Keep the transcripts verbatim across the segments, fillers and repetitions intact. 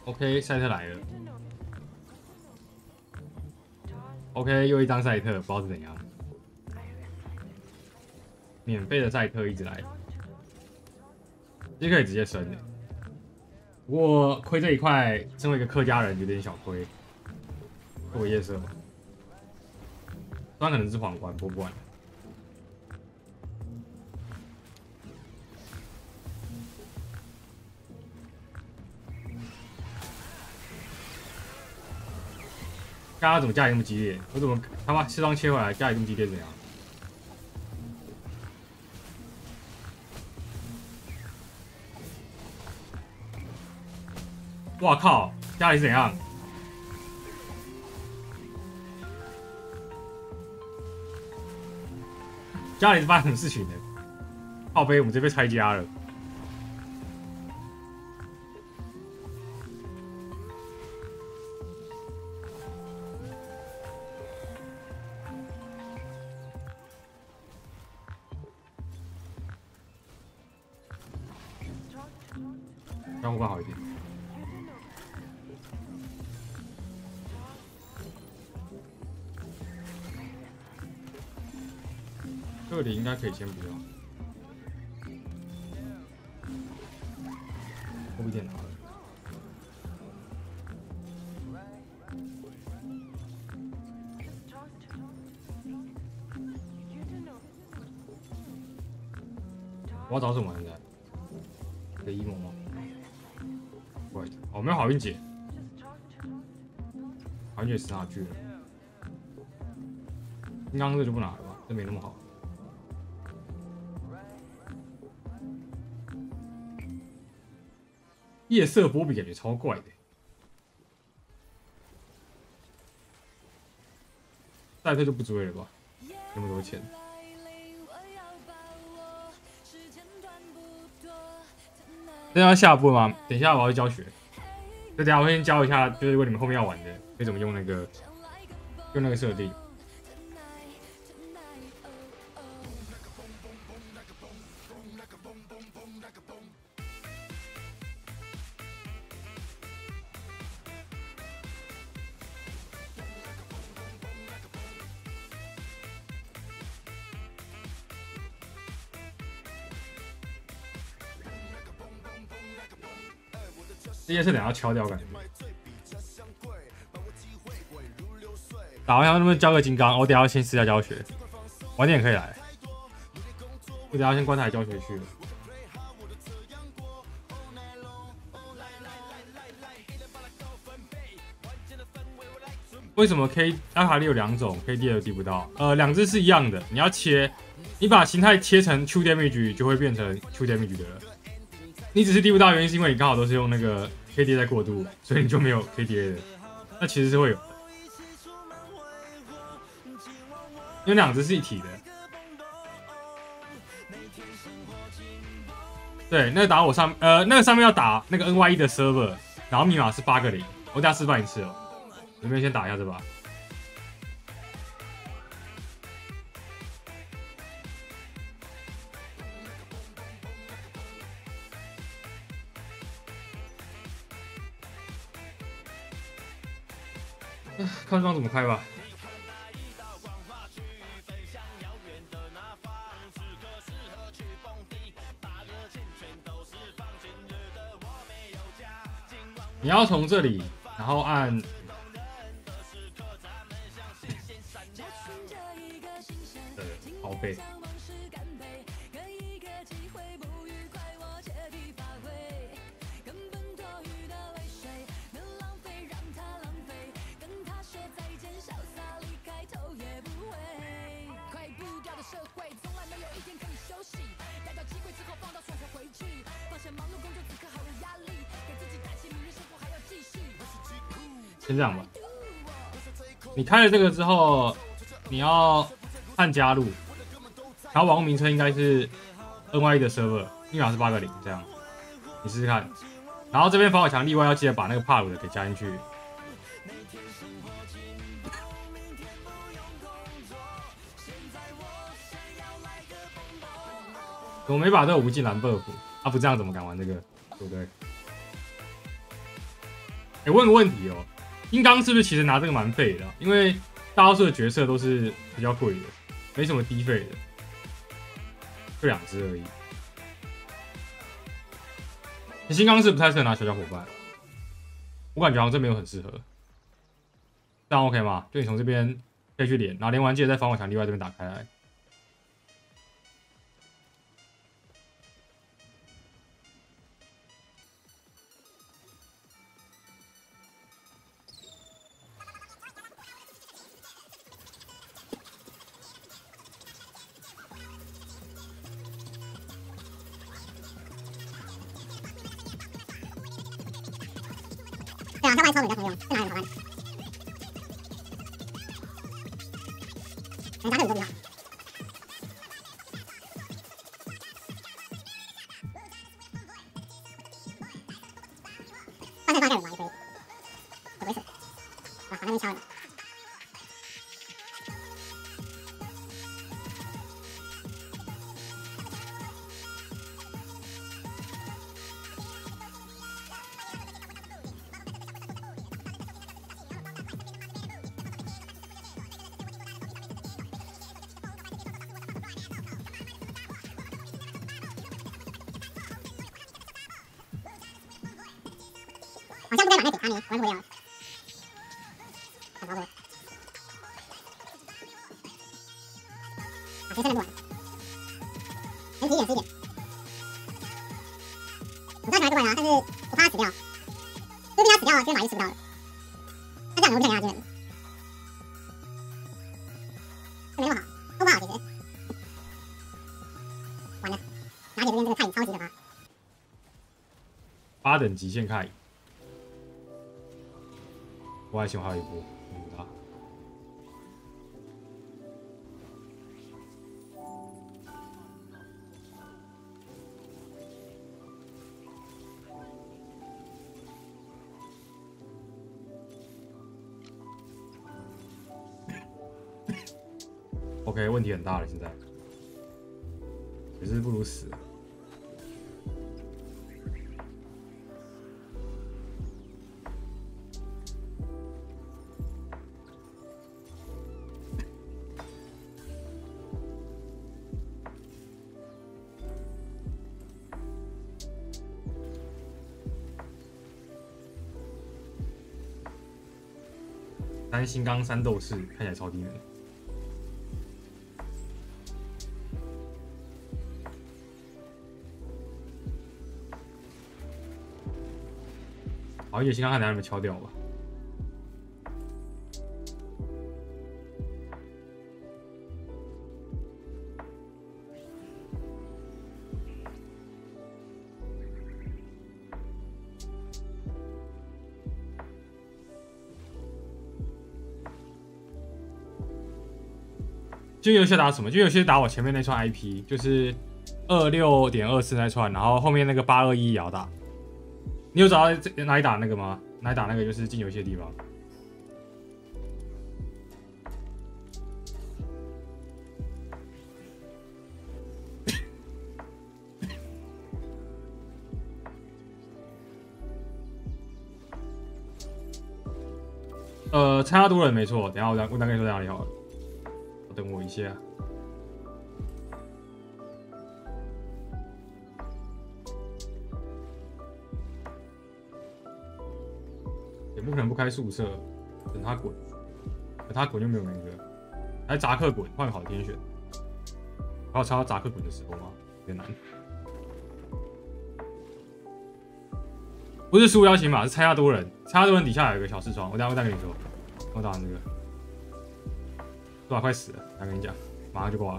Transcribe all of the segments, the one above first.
OK， 赛特来了。OK， 又一张赛特，不知道是怎样。免费的赛特一直来，这可以直接升的。不过亏这一块，身为一个客家人有点小亏。做个夜色吧，当然可能是皇冠，播不完。大家怎么家里那么激烈？我怎么他妈四张切回来，家里这么激烈怎样？哇靠！家里是怎样？家里是发生什么事情呢？靠背，我们这边拆家了。让我办好一点。这里应该可以先不要。我不点拿了。我要找什么现在？给一模吗？不会，哦，没有好运姐。好运姐死哪去了？金刚这就不拿了吧，这没那么好。夜色波比感觉超怪的。赛特就不追了吧？那么多钱。这要下播吗？等一下我要去教学。就等一下我先教一下，就是如果你们后面要玩的，可以怎么用那个用那个设定。这件事等下敲掉，感觉。打完要能不能教个金刚？我等下先私下教学，晚点可以来。我等下先关台教学去了。为什么 K 阿卡丽有两种 K D 都递不到？呃，两只是一样的，你要切，你把形态切成 Q damage 就会变成 Q damage 的了。你只是递不到，原因是因为你刚好都是用那个 K D A 在过渡，所以你就没有 K D A 的。那其实是会有的，因为两只是一体的。对，那个打我上呃那个上面要打那个 N Y E 的 server， 然后密码是八个零。我等下示范一次哦，有没有先打一下这把？看双怎么开吧。你要从这里，然后按，呃，拷贝。先这样吧。你开了这个之后，你要按加入，然后网络名称应该是 N Y E 的 server， 密码是八个零，这样你试试看。然后这边防火墙例外要记得把那个帕鲁的给加进去。我没把这个无尽蓝 buff， 啊不这样怎么敢玩这个，对不对？ 哎，问个问题哦，金刚是不是其实拿这个蛮废的、啊？因为大多数的角色都是比较贵的，没什么低费的，就两只而已。金刚是不太适合拿小小伙伴，我感觉好像这没有很适合。这样 OK 吗？就你从这边可以去连，然后连完记得在防火墙例外这边打开来。 对啊，他玩超人比较常用，这哪有好玩？可能达克鲁都比较好。换成达克鲁嘛也可以，有危险。啊，好，那边敲了。好像不该把那给他呢，玩不了。太糟了。啊，其实真的不玩。能急一点是一点。我知道小孩不玩啊，但是我怕他死掉。如果被他死掉了，这个马就吃不到了。那这样我不想给他真人。这没那么好，都不好其实。完了，拿铁这边这个太超级可怕。 八等极限看。我还喜欢还有一波，嗯他。OK， 问题很大了，现在，可是不如死啊。三星刚三斗士看起来超低能。好，野星刚看等下有没有敲掉吧。就游戏打什么？就游戏打我前面那串 I P， 就是二六点二四那串，然后后面那个八二一也要打。你有找到哪里打那个吗？哪里打那个就是进游戏的地方。呃，参加多人没错，等一下我再我再跟你说在哪里好了。等我一下，也不可能不开宿舍，等他滚，等他滚就没有那个，来扎克滚，换个好的天选，然后插到扎克滚的时候吗？有点难，不是输邀请码，是参加多人，参加多人底下有一个小视窗，我等下会再跟你说，我打完这个，对吧？快死了，我跟你讲。马上就挂了，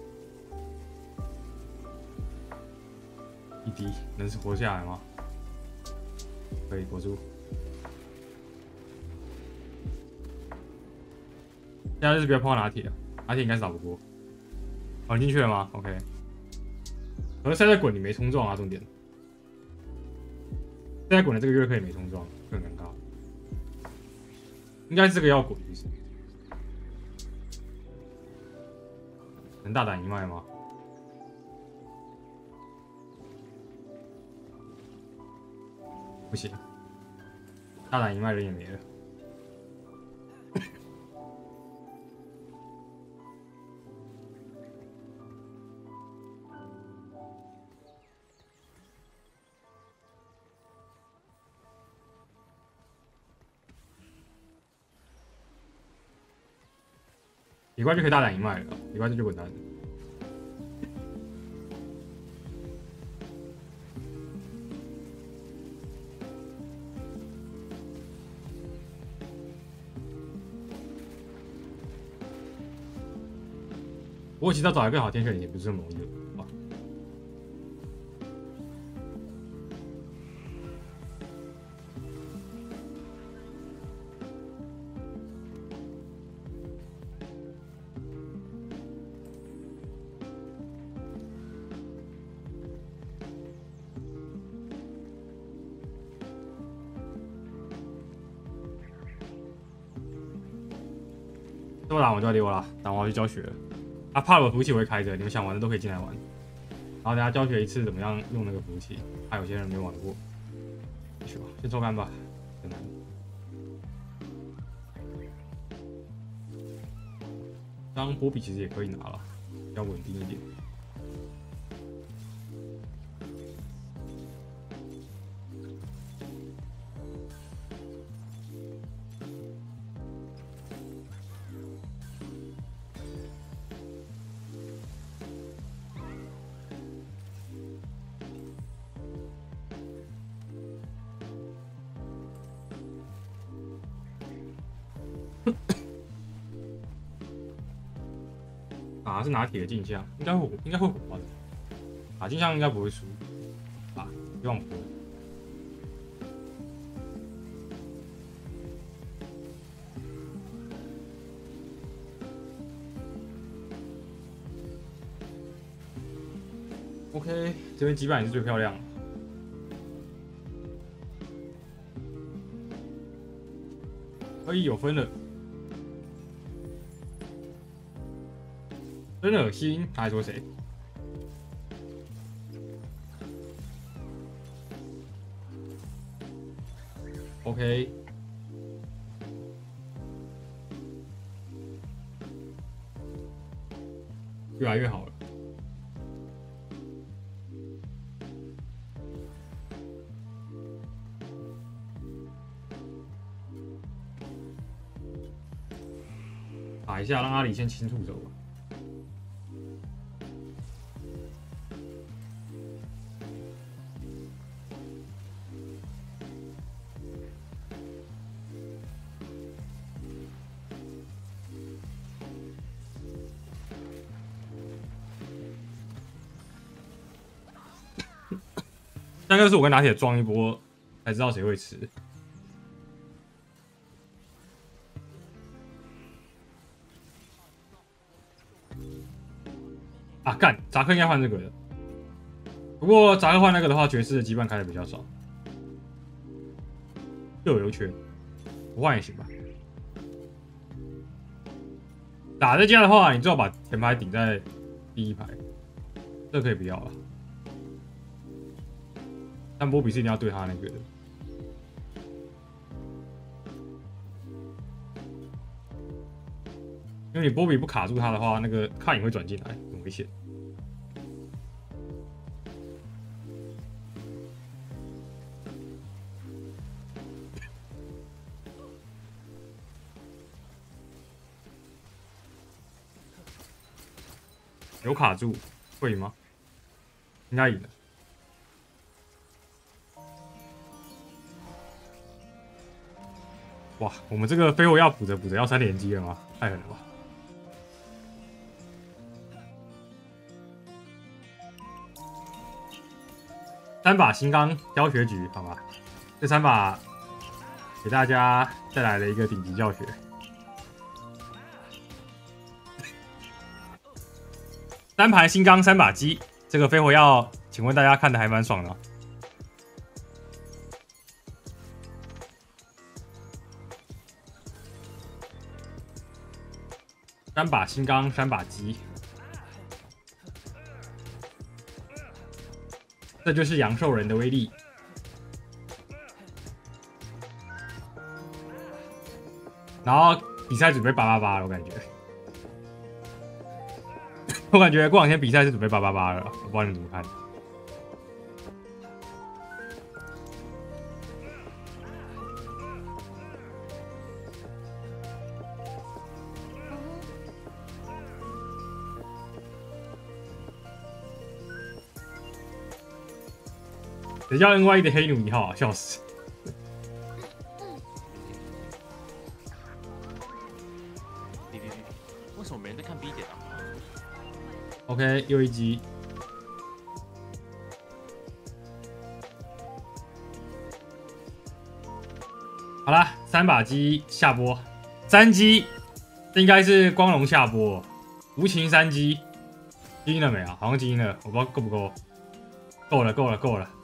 一滴能是活下来吗？可以活住。现在就是不要碰到拿铁啊，拿铁应该是打不过。跑进去了吗 ？OK。可是赛赛滚你没冲撞啊，重点。赛赛滚的这个月可以没冲撞，更尴尬。应该是这个要滚，其实。能大胆一脉吗？不行， 大胆一脉人也没了。李怪就可以大胆一脉了，李怪这就滚蛋了。不过其实要找一个更好天选也不是这么容易的啊。都打完就要溜了，打完我要去教学了。啊，怕我服务器我会开着，你们想玩的都可以进来玩。然后等下教学一次怎么样用那个服务器，还有些人没玩过。先抽干吧，很难。当波比其实也可以拿了，比较稳定一点。啊，是拿铁镜像，应该会应该会火的。打镜像应该不会输，啊，希望不会。OK， 这边几板也是最漂亮的。可以有分了。真恶心！他还说谁 ？OK， 越来越好了。打一下，让阿里先清楚走吧。大概是我跟拿铁撞一波，才知道谁会吃。啊，干！扎克应该换这个的。不过扎克换那个的话，爵士的羁绊开的比较少。又有优缺，不换也行吧。打这家的话，你最好把前排顶在第一排，这可以不要了。但波比是一定要对他那个的，因为你波比不卡住他的话，那个卡影会转进来，很危险。有卡住，会赢吗？应该赢了。哇，我们这个飞火要补着补着要三连击了吗？太狠了吧！三把新钢教学局，好吧，这三把给大家带来了一个顶级教学。三盘新钢，三把鸡，这个飞火药，请问大家看的还蛮爽的。三把新钢，三把鸡，这就是阳寿人的威力。 然后比赛准备八八八了，我感觉。我感觉过两天比赛是准备八八八了，我不知道你们怎么看。谁叫 N Y 的黑奴一号啊？笑死！ 为什么没人在看 B 点啊 ？OK， 又一击。好啦，三把机下播，三击，这应该是光荣下播，无情三击，击了没啊？好像击了，我不知道够不够。够了，够了，够了。